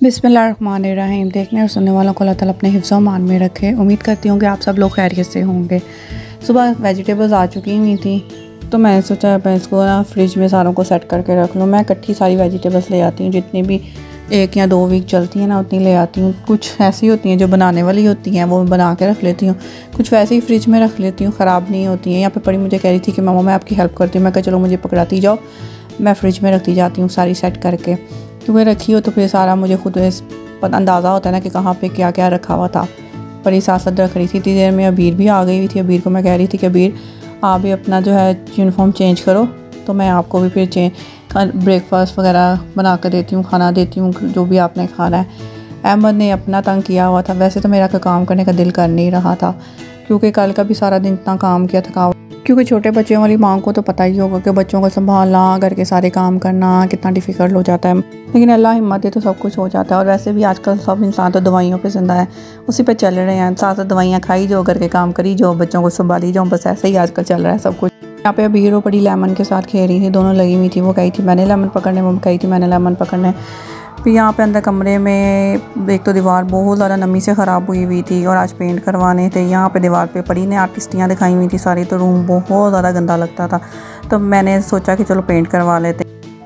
बिस्मिल्लाहिर्रहमानिर्रहीम। देखने और सुनने वालों को अल्लाह ताला अपने हिफ्ज़ मान में रखे। उम्मीद करती हूँ कि आप सब लोग खैरियत से होंगे। सुबह वेजिटेबल्स आ चुकी हुई थी तो मैंने सोचा मैं इसको ना फ्रिज में सारों को सेट करके रख लूँ। मैं इकट्ठी सारी वेजिटेबल्स ले आती हूँ, जितनी भी 1 या 2 वीक चलती हैं ना उतनी ले आती हूँ। कुछ ऐसी होती हैं जो बनाने वाली होती हैं, वो बना के रख लेती हूँ। कुछ वैसे ही फ्रिज में रख लेती हूँ, ख़राब नहीं होती हैं। यहाँ पे पड़ी मुझे कह रही थी कि मामा मैं आपकी हेल्प करती हूँ। मैं कहा चलो मुझे पकड़ाती जाओ, मैं फ्रिज में रखती जाती हूँ सारी सेट करके। क्योंकि रखी हो तो फिर सारा मुझे खुद अंदाज़ा होता है ना कि कहाँ पे क्या क्या रखा हुआ था। पर ये साथ साथ रख रही थी। इतनी देर में अबीर भी आ गई हुई थी। अबीर को मैं कह रही थी कि अबीर आप भी अपना जो है यूनिफॉर्म चेंज करो, तो मैं आपको भी फिर ब्रेकफास्ट वगैरह बना कर देती हूँ, खाना देती हूँ जो भी आपने खाना है। अहमद ने अपना तंग किया हुआ था। वैसे तो मेरा काम करने का दिल कर नहीं रहा था, क्योंकि कल का भी सारा दिन इतना काम किया था। क्योंकि छोटे बच्चों वाली माँ को तो पता ही होगा कि बच्चों को संभालना, घर के सारे काम करना कितना डिफ़िकल्ट हो जाता है। लेकिन अल्लाह हिम्मत दे तो सब कुछ हो जाता है। और वैसे भी आजकल सब इंसान तो दवाइयों पे ज़िंदा है, उसी पे चल रहे हैं। साथ साथ दवाइयाँ खाई जो, घर के काम करी जो, बच्चों को संभाली जाओ, बस ऐसे ही आजकल चल रहा है सब कुछ। यहाँ पे अभी हीरो बड़ी लेमन के साथ खेल रही थी, दोनों लगी हुई थी। वो कही थी मैंने लेमन पकड़ने, वो कही थी मैंने लेमन पकड़ने। फिर यहाँ पे अंदर कमरे में एक तो दीवार बहुत ज़्यादा नमी से ख़राब हुई थी और आज पेंट करवाने थे। यहाँ पे दीवार पे पड़ी ने आर्टिस्टियाँ दिखाई हुई थी सारी, तो रूम बहुत ज़्यादा गंदा लगता था। तो मैंने सोचा कि चलो पेंट करवा लेते।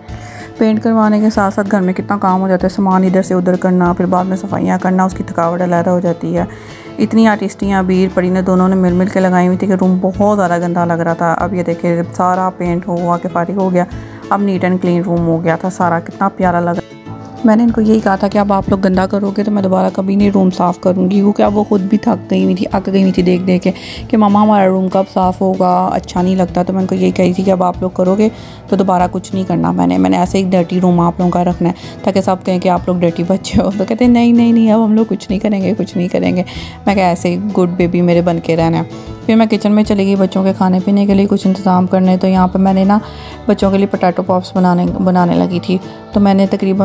पेंट करवाने के साथ साथ घर में कितना काम हो जाता है, सामान इधर से उधर करना, फिर बाद में सफाइयाँ करना, उसकी थकावट अलग हो जाती है। इतनी आर्टिस्टियाँ अबीर पड़ी ने दोनों ने मिल मिल के लगाई हुई थी कि रूम बहुत ज़्यादा गंदा लग रहा था। अब ये देखिए सारा पेंट हुआ के फारिग हो गया, अब नीट एंड क्लीन रूम हो गया था सारा, कितना प्यारा लगा। मैंने इनको यही कहा था कि अब आप लोग गंदा करोगे तो मैं दोबारा कभी नहीं रूम साफ़ करूँगी, क्योंकि अब वो खुद भी थक गई हुई थी, अक गई हुई थी देख देख के कि मामा हमारा रूम कब साफ़ होगा, अच्छा नहीं लगता। तो मैं उनको यही कही थी कि अब आप लोग करोगे तो दोबारा कुछ नहीं करना। मैंने ऐसे ही डर्टी रूम आप लोगों का रखना है, ताकि सब कहें कि आप लोग डर्टी बच्चे हो। तो कहते नहीं नहीं नहीं अब हम लोग कुछ नहीं करेंगे, कुछ नहीं करेंगे। मैं कहा ऐसे ही गुड बेबी मेरे बन के रहना है। फिर मैं किचन में चली गई बच्चों के खाने पीने के लिए कुछ इंतज़ाम करने। तो यहाँ पे मैंने ना बच्चों के लिए पोटैटो पॉप्स बनाने लगी थी। तो मैंने तकरीबन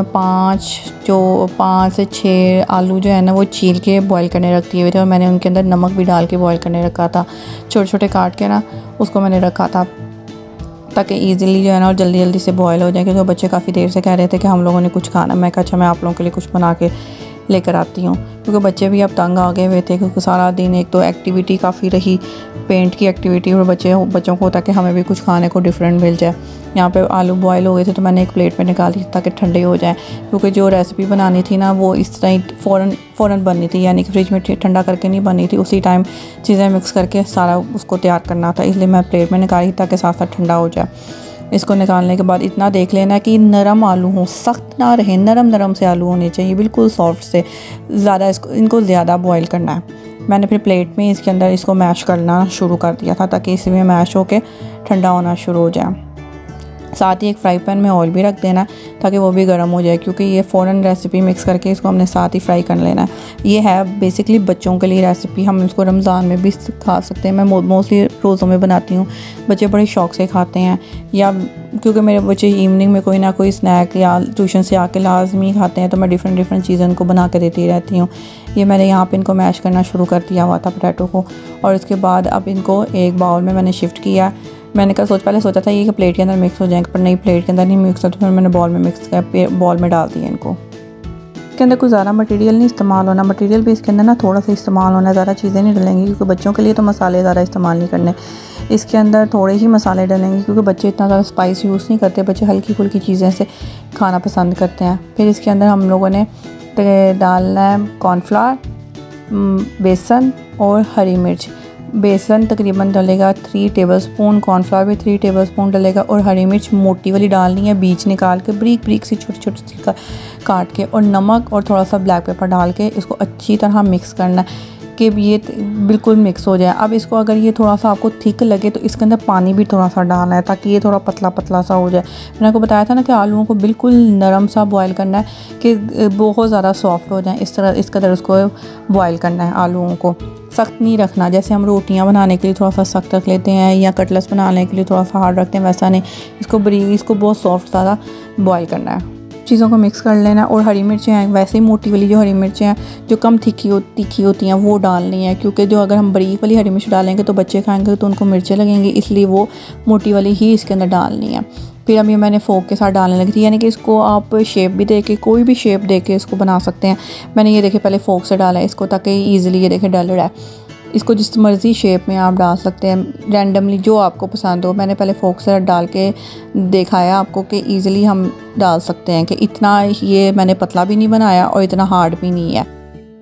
5 से 6 आलू जो है ना वो छील के बॉईल करने रख दिए हुए थे, और मैंने उनके अंदर नमक भी डाल के बॉईल करने रखा था। छोटे छोटे काट के ना उसको मैंने रखा था ताकि ईज़िली जो है ना और जल्दी जल्दी से बॉईल हो जाए, क्योंकि बच्चे काफ़ी देर से कह रहे थे कि हम लोगों ने कुछ खाना। मैं कहा अच्छा मैं आप लोगों के लिए कुछ बना के लेकर आती हूँ, क्योंकि बच्चे भी अब तंग आ गए हुए थे। क्योंकि सारा दिन एक तो एक्टिविटी काफ़ी रही, पेंट की एक्टिविटी, और बच्चों को होता कि हमें भी कुछ खाने को डिफरेंट मिल जाए। यहाँ पे आलू बॉयल हो गए थे तो मैंने एक प्लेट में निकाल दी ताकि ठंडे हो जाए, क्योंकि जो रेसिपी बनानी थी ना वो इस तरह ही फ़ौरन बननी थी, यानी कि फ्रिज में ठंडा करके नहीं बननी थी, उसी टाइम चीज़ें मिक्स करके सारा उसको तैयार करना था। इसलिए मैं प्लेट में निकाली ताकि साथ साथ ठंडा हो जाए। इसको निकालने के बाद इतना देख लेना कि नरम आलू हो, सख्त ना रहे, नरम नरम से आलू होने चाहिए, बिल्कुल सॉफ्ट से। ज़्यादा इनको ज़्यादा बॉईल करना है। मैंने फिर प्लेट में इसके अंदर इसको मैश करना शुरू कर दिया था ताकि इसमें मैश होके ठंडा होना शुरू हो जाए। साथ ही एक फ्राई पैन में ऑयल भी रख देना ताकि वो भी गर्म हो जाए, क्योंकि ये फ़ौरन रेसिपी मिक्स करके इसको हमने साथ ही फ्राई कर लेना है। ये है बेसिकली बच्चों के लिए रेसिपी, हम इसको रमज़ान में भी खा सकते हैं। मैं मोस्टली रोज़ों में बनाती हूँ, बच्चे बड़े शौक़ से खाते हैं। या क्योंकि मेरे बच्चे इवनिंग में कोई ना कोई स्नैक या ट्यूशन से आके लाजमी खाते हैं, तो मैं डिफरेंट चीज़ें उनको बना के देती रहती हूँ। ये मैंने यहाँ पे इनको मैश करना शुरू कर दिया हुआ था पोटैटो को, और इसके बाद अब इनको एक बाउल में मैंने शिफ्ट किया। मैंने पहले सोचा था ये कि प्लेट के अंदर मिक्स हो जाएंगे, पर नहीं, प्लेट के अंदर नहीं मिक्स होता। तो फिर मैंने बॉल में मिक्स कर बॉल में डाल दिया इनको। इसके अंदर कोई ज़्यादा मटेरियल नहीं इस्तेमाल होना, मटेरियल भी इसके अंदर ना थोड़ा सा इस्तेमाल होना, ज़्यादा चीज़ें नहीं डलेंगी, क्योंकि बच्चों के लिए तो मसाले ज़्यादा इस्तेमाल नहीं करने। इसके अंदर थोड़े ही मसाले डलेंगे, क्योंकि बच्चे इतना ज़्यादा स्पाइस यूज़ नहीं करते, बच्चे हल्की फुल्की चीज़ें से खाना पसंद करते हैं। फिर इसके अंदर हम लोगों ने डालना है कॉर्नफ्लावर, बेसन और हरी मिर्च। बेसन तकरीबन डलेगा 3 टेबलस्पून, कॉर्नफ्लावर भी 3 टेबलस्पून डलेगा, और हरी मिर्च मोटी वाली डालनी है, बीज निकाल के ब्रीक सी छोटी छोटी सी काट के, और नमक और थोड़ा सा ब्लैक पेपर डाल के इसको अच्छी तरह मिक्स करना है कि ये बिल्कुल मिक्स हो जाए। अब इसको अगर ये थोड़ा सा आपको थिक लगे तो इसके अंदर पानी भी थोड़ा सा डालना है ताकि ये थोड़ा पतला पतला सा हो जाए। मैंने आपको बताया था ना कि आलूओं को बिल्कुल नरम सा बॉयल करना है कि बहुत ज़्यादा सॉफ्ट हो जाए, इस कदर उसको बॉयल करना है। आलूओं को सख्त नहीं रखना, जैसे हम रोटियां बनाने के लिए थोड़ा सा सख्त रख लेते हैं या कटलेट्स बनाने के लिए थोड़ा सा हार्ड रखते हैं, वैसा नहीं, इसको बहुत सॉफ्ट ज़्यादा बॉयल करना है। चीज़ों को मिक्स कर लेना। और हरी मिर्चें हैं, वैसे ही मोटी वाली जो हरी मिर्चें हैं जो कम तीखी होती हैं वो डालनी है, क्योंकि जो अगर हम बारीक वाली हरी मिर्च डालेंगे तो बच्चे खाएंगे तो उनको मिर्चें लगेंगी, इसलिए वो मोटी वाली ही इसके अंदर डालनी है। फिर अभी मैंने फोक के साथ डालने लगी थी, यानी कि इसको आप शेप भी दे के, कोई भी शेप दे के इसको बना सकते हैं। मैंने ये देखे पहले फोक से डाला है इसको, ताकि ईज़िली ये देखे डल रहा है। इसको जिस मर्ज़ी शेप में आप डाल सकते हैं, रैंडमली जो आपको पसंद हो। मैंने पहले फोक से डाल के दिखाया आपको कि ईज़िली हम डाल सकते हैं, कि इतना ये मैंने पतला भी नहीं बनाया और इतना हार्ड भी नहीं है।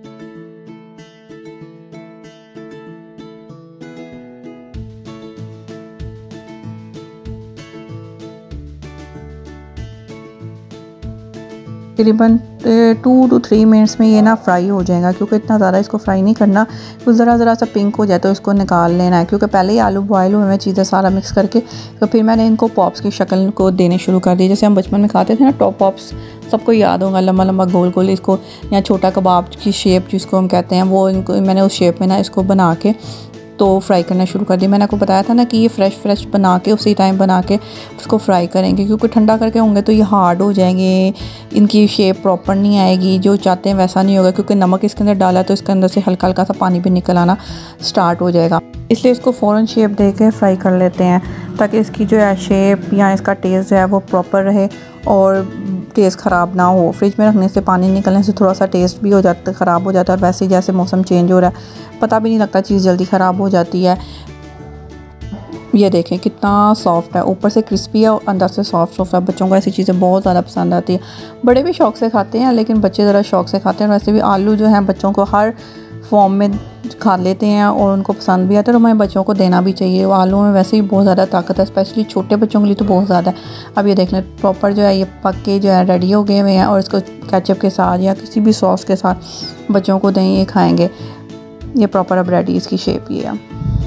तकरीबन 2 to 3 मिनट्स में ये ना फ्राई हो जाएगा, क्योंकि इतना ज़्यादा इसको फ्राई नहीं करना। तो ज़रा सा पिंक हो जाए तो इसको निकाल लेना है, क्योंकि पहले ही आलू बॉयल हुए हैं चीज़ें सारा मिक्स करके। तो फिर मैंने इनको पॉप्स की शक्ल को देने शुरू कर दी, जैसे हम बचपन में खाते थे ना टॉप पॉप्स, सबको याद होगा, लंबा लंबा गोल गोल इसको, या छोटा कबाब की शेप जिसको हम कहते हैं, वो इनको मैंने उस शेप में ना इसको बना के तो फ्राई करना शुरू कर दिया। मैंने आपको बताया था ना कि ये फ्रेश बना के उसी टाइम बना के उसको फ्राई करेंगे, क्योंकि ठंडा करके होंगे तो ये हार्ड हो जाएंगे, इनकी शेप प्रॉपर नहीं आएगी, जो चाहते हैं वैसा नहीं होगा। क्योंकि नमक इसके अंदर डाला तो इसके अंदर से हल्का हल्का सा पानी भी निकल आना स्टार्ट हो जाएगा, इसलिए इसको फ़ौरन शेप दे के फ्राई कर लेते हैं, ताकि इसकी जो है शेप या इसका टेस्ट जो है वो प्रॉपर रहे और टेस्ट ख़राब ना हो। फ्रिज में रखने से पानी निकलने से थोड़ा सा टेस्ट भी हो जाता है, ख़राब हो जाता है। और वैसे ही जैसे मौसम चेंज हो रहा है पता भी नहीं लगता, चीज़ जल्दी ख़राब हो जाती है। ये देखें कितना सॉफ्ट है, ऊपर से क्रिस्पी है और अंदर से सॉफ्ट है। बच्चों को ऐसी चीज़ें बहुत ज़्यादा पसंद आती है, बड़े भी शौक़ से खाते हैं, लेकिन बच्चे ज़रा शौक़ से खाते हैं। वैसे भी आलू जो हैं बच्चों को हर फॉर्म में खा लेते हैं और उनको पसंद भी आता है, तो हमें बच्चों को देना भी चाहिए। वो आलू में वैसे ही बहुत ज़्यादा ताकत है, स्पेशली छोटे बच्चों के लिए तो बहुत ज़्यादा है। अब ये देख लें प्रॉपर जो है ये पक के जो है रेडी हो गए हुए हैं, और इसको केचप के साथ या किसी भी सॉस के साथ बच्चों को दें, ये खाएँगे। ये प्रॉपर अब रेडी, इसकी शेप ये है।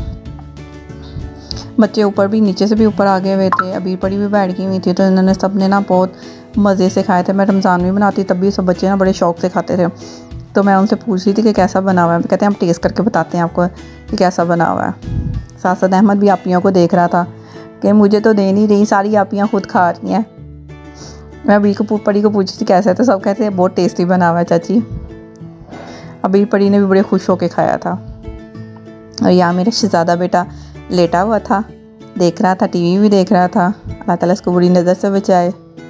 बच्चे ऊपर भी नीचे से भी ऊपर आ गए हुए थे, अभी पड़ी भी बैठ गई हुई थी, तो इन्होंने सब ने ना बहुत मज़े से खाए थे। मैं रमज़ान में बनाती तब भी सब बच्चे ना बड़े शौक़ से खाते थे। तो मैं उनसे पूछ रही थी कि कैसा बना हुआ है, कहते हैं हम टेस्ट करके बताते हैं आपको कि कैसा बना हुआ है। सासद अहमद भी आपियों को देख रहा था कि मुझे तो दे नहीं रही, सारी आपियाँ खुद खा रही हैं। मैं अभी को पड़ी को पूछी थी कैसा है, तो सब कहते हैं बहुत टेस्टी बना हुआ है चाची। अभी पड़ी ने भी बड़े खुश होकर खाया था। और यहाँ मेरा शहज़ादा बेटा लेटा हुआ था, देख रहा था, टीवी भी देख रहा था। अल्लाह ताला इसको बुरी नज़र से बचाए।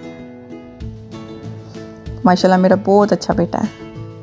माशाल्लाह मेरा बहुत अच्छा बेटा है,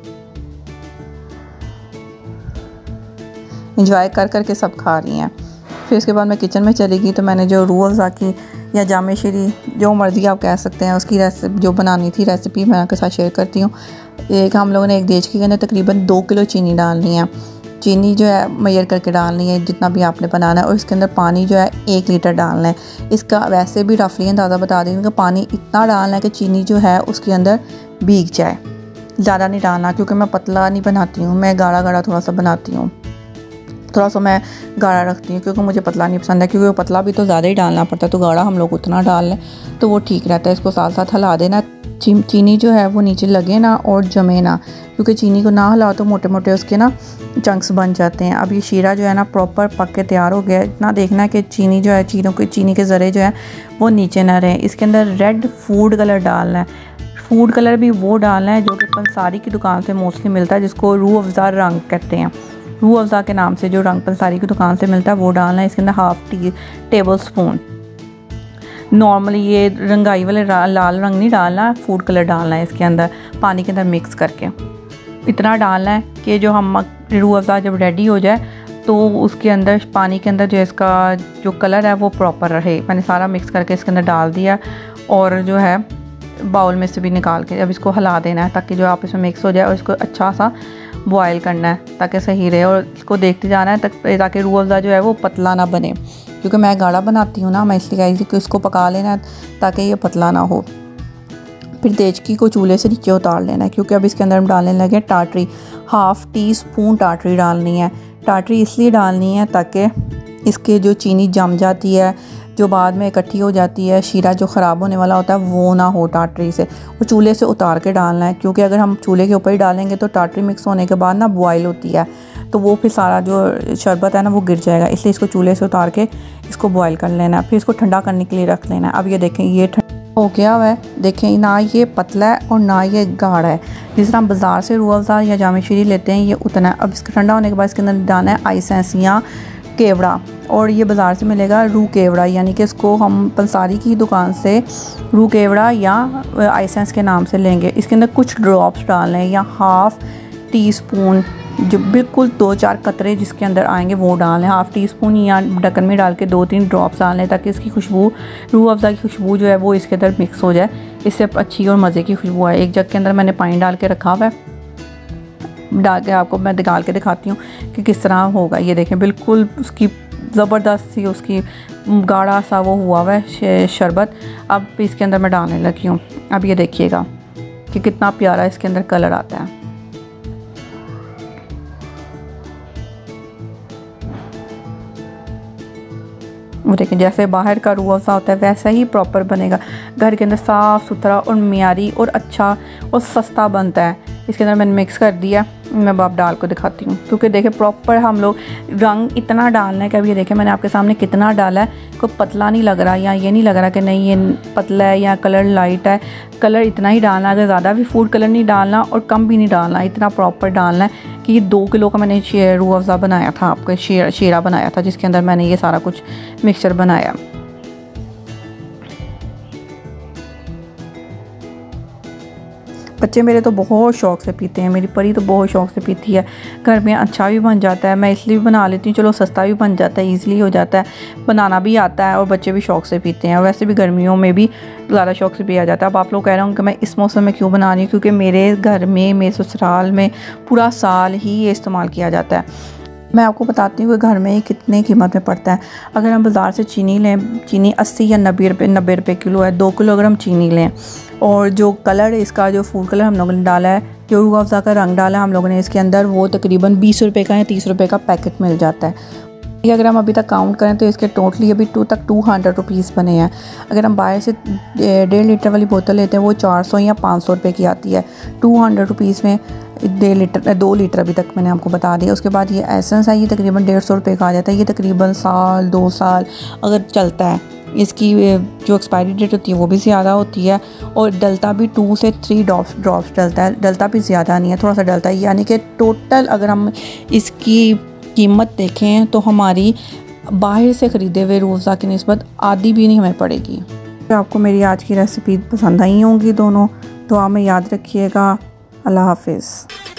इंजॉय कर कर के सब खा रही हैं। फिर उसके बाद मैं किचन में चली गई, तो मैंने जो रूह अफ़ज़ा की या जामे शीरी जो मर्ज़ी आप कह सकते हैं, उसकी रेसिपी जो बनानी थी रेसिपी मैं आपके साथ शेयर करती हूँ। एक हम लोगों ने एक देश के अंदर तकरीबन 2 किलो चीनी डालनी है। चीनी जो है मेजर करके डालनी है जितना भी आपने बनाना है, और इसके अंदर पानी जो है 1 लीटर डालना है। इसका वैसे भी रफली अंदाज़ा बता देंगे कि पानी इतना डालना है कि चीनी जो है उसके अंदर भीग जाए, ज़्यादा नहीं डालना, क्योंकि मैं पतला नहीं बनाती हूँ, मैं गाढ़ा गाढ़ा थोड़ा सा बनाती हूँ। थोड़ा सा मैं गाढ़ा रखती हूँ क्योंकि मुझे पतला नहीं पसंद है, क्योंकि वो पतला भी तो ज़्यादा ही डालना पड़ता है, तो गाढ़ा हम लोग उतना डाल लें तो वो ठीक रहता है। इसको साथ साथ हिला देना, चीनी जो है वो नीचे लगे ना और जमे ना, क्योंकि चीनी को ना हिलाओ तो मोटे मोटे उसके ना चंक्स बन जाते हैं। अब ये शीरा जो है ना प्रॉपर पक के तैयार हो गया। इतना देखना है कि चीनी जो है चीनी के ज़रे जो है वो नीचे ना रहें। इसके अंदर रेड फूड कलर डालना है। फूड कलर भी वो डालना है जो कि पंसारी की दुकान से मोस्टली मिलता है, जिसको रूह अफ़ज़ा रंग कहते हैं। रूह अफ़ज़ा के नाम से जो रंग पंसारी की दुकान से मिलता है वो डालना है। इसके अंदर ½ टेबल स्पून। नॉर्मली ये रंगाई वाले लाल रंग नहीं डालना, फूड कलर डालना है इसके अंदर पानी के अंदर मिक्स करके। इतना डालना है कि जो हम रूह अफ़ज़ा जब रेडी हो जाए तो उसके अंदर पानी के अंदर जो इसका जो कलर है वो प्रॉपर रहे। मैंने सारा मिक्स करके इसके अंदर डाल दिया और जो है बाउल में से भी निकाल के अब इसको हिला देना है ताकि जो आपस में मिक्स हो जाए, और इसको अच्छा सा बॉयल करना है ताकि सही रहे, और इसको देखते जाना है ताकि रूह अफ़ज़ा जो है वो पतला ना बने, क्योंकि मैं गाढ़ा बनाती हूँ ना, मैं इसलिए कह रही थी कि इसको पका लेना है ताकि ये पतला ना हो। फिर देचकी को चूल्हे से नीचे उतार लेना है, क्योंकि अब इसके अंदर हम डालने लगे टाटरी। ½ टीस्पून टाटरी डालनी है। टाटरी इसलिए डालनी है ताकि इसके जो चीनी जम जाती है, जो बाद में इकट्ठी हो जाती है, शीरा जो ख़राब होने वाला होता है वो ना हो टाटरी से। वो चूल्हे से उतार के डालना है, क्योंकि अगर हम चूल्हे के ऊपर ही डालेंगे तो टाटरी मिक्स होने के बाद ना बॉयल होती है, तो वो फिर सारा जो शरबत है ना वो गिर जाएगा। इसलिए इसको चूल्हे से उतार के इसको बॉयल कर लेना है, फिर इसको ठंडा करने के लिए रख लेना है। अब ये देखें ये ठंडा हो गया हुआ है, देखें ना ये पतला है और ना ये गाढ़ा है। जिस तरह हम बाज़ार से रूह अफ़ज़ा या जामे शीरी लेते हैं ये उतना है। अब इसका ठंडा होने के बाद इसके अंदर डालना है आइस एसेंस या केवड़ा, और ये बाज़ार से मिलेगा रू केवड़ा, यानी कि इसको हम पंसारी की दुकान से रू केवड़ा या आइसेंस के नाम से लेंगे। इसके अंदर कुछ ड्रॉप्स डालने हैं या हाफ़ टी स्पून, जो बिल्कुल 2-4 कतरे जिसके अंदर आएंगे वो डालने, हाफ़ टी स्पून या ढक्कन में डाल के 2-3 ड्रॉप्स डालने, ताकि इसकी खुशबू, रूह अफ़ज़ा की खुशबू जो है वो इसके अंदर मिक्स हो जाए, इससे अच्छी और मज़े की खुशबू आए। एक जग के अंदर मैंने पानी डाल के रखा हुआ है, डाल के आपको मैं निकाल के दिखाती हूँ कि किस तरह होगा। ये देखें बिल्कुल उसकी ज़बरदस्त सी उसकी गाढ़ा सा वो हुआ हुआ है शरबत। अब इसके अंदर मैं डालने लगी हूँ। अब ये देखिएगा कि कितना प्यारा इसके अंदर कलर आता है। वो देखें जैसे बाहर का रूह अफ़ज़ा होता है वैसा ही प्रॉपर बनेगा, घर के अंदर साफ़ सुथरा और मियारी और अच्छा और सस्ता बनता है। इसके अंदर मैंने मिक्स कर दिया, मैं अब डाल को दिखाती हूँ, क्योंकि देखें प्रॉपर हम लोग रंग इतना डालना है कि अब ये देखें मैंने आपके सामने कितना डाला है, कोई पतला नहीं लग रहा या ये नहीं लग रहा कि नहीं ये पतला है या कलर लाइट है। कलर इतना ही डालना, अगर ज़्यादा भी फूड कलर नहीं डालना और कम भी नहीं डालना, इतना प्रॉपर डालना है कि ये 2 किलो का मैंने रूह अफ़ज़ा बनाया था, आपको शीरा बनाया था, जिसके अंदर मैंने ये सारा कुछ मिक्सचर बनाया। बच्चे मेरे तो बहुत शौक़ से पीते हैं, मेरी परी तो बहुत शौक़ से पीती है। घर में अच्छा भी बन जाता है, मैं इसलिए भी बना लेती हूँ, चलो सस्ता भी बन जाता है, ईज़िली हो जाता है, बनाना भी आता है और बच्चे भी शौक़ से पीते हैं। और वैसे भी गर्मियों में भी ज़्यादा शौक़ से पिया जाता है। अब आप लोग कह रहे होंगे कि मैं इस मौसम में क्यों बना रही हूँ, क्योंकि मेरे घर में, मेरे ससुराल में पूरा साल ही ये इस्तेमाल किया जाता है। मैं आपको बताती हूँ कि घर में ही कितने कीमत में पड़ता है। अगर हम बाज़ार से चीनी लें, चीनी 80 या 90 रुपये किलो है। 2 किलो अगर हम चीनी लें, और जो कलर इसका, जो फूड कलर हम लोगों ने डाला है, जो रूह अफ़ज़ा का रंग डाला है हम लोगों ने इसके अंदर, वो तकरीबन 20 रुपये का या 30 रुपये का पैकेट मिल जाता है। अगर हम अभी तक काउंट करें तो इसके टोटली अभी 200 रुपीज़ बने हैं। अगर हम बाहर से 1.5 लीटर वाली बोतल लेते हैं वो 400 या 500 रुपये की आती है। 200 रुपीज़ में 2 लीटर अभी तक मैंने आपको बता दिया। उसके बाद ये एसेंस है, ये तकरीबन 150 रुपये का आ जाता है। ये तकरीबन साल 2 साल अगर चलता है। इसकी जो एक्सपायरी डेट होती है वो भी ज़्यादा होती है, और डलता भी 2 से 3 ड्रॉप्स डलता है। डलता भी ज़्यादा नहीं है, थोड़ा सा डलता है। यानी कि टोटल अगर हम इसकी कीमत देखें तो हमारी बाहर से ख़रीदे हुए रूह अफ़ज़ा की निस्बत आधी भी नहीं हमें पड़ेगी। तो आपको मेरी आज की रेसिपी पसंद आई होंगी दोनों, दुआ में याद रखिएगा। अल्लाह हाफ़िज़।